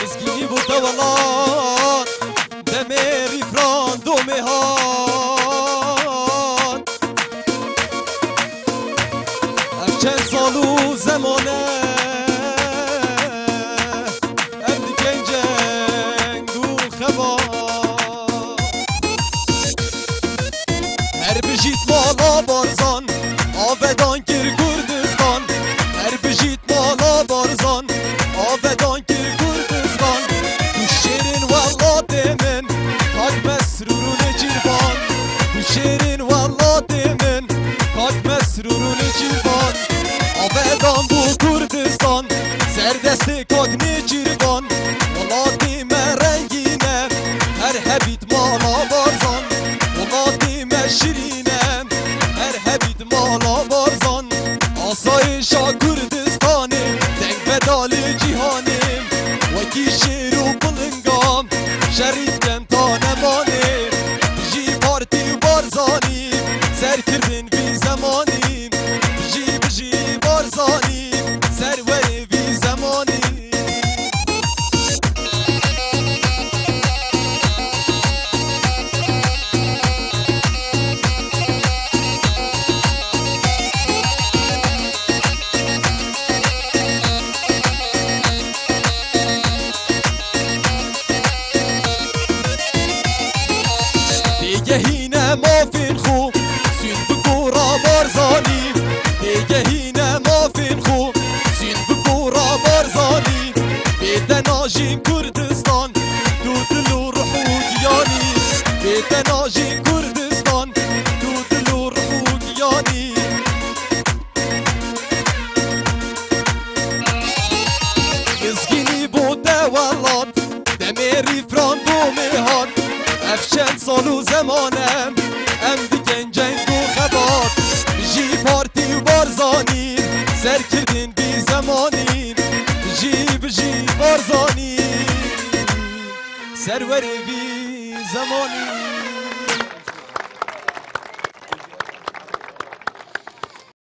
ازگینی بود دولان دمری فران دو مهان اف چند سالو زمانه ام دیگه جنگ دو خبان هر بجید مالا بارزان آبدان کر کردستان هر بجید مالا بارزان آبدان کر کردستان تو شیرین والله دیمن کاک مسرورون جیربان تو شیرین والله دیمن کاک مسرورون جیربان آبدان بو کردستان سردست کاک نجیربان والله دیمه رنگینه هر هبید مالا بارزان والله دیمه شیرینه هر هبید مالا بارزان آسایشا کردستانه دنگ بدال جیهانه وکی شیر و بلنگام شریف تانمانه جی پارتی و بارزانی سر کردن بی زمانی بجی بارزانی سروری بی زمانی دیگه هینه مافین خوب سین بگورا بارزانی دیگه هینه مافین خوب سین بگورا بارزانی بیدناجین کردستان دو دل و روح و گیانی بیدناجین کردستان دو دل و روح و گیانی ازگینی بوده والات دمیری فران دو مهان اف چند سالو زمانم ام دیگن جنگ و خبات بجی پارتی و بارزانی سر کردین بی زمانی بجی بارزانی سروری بی زمانی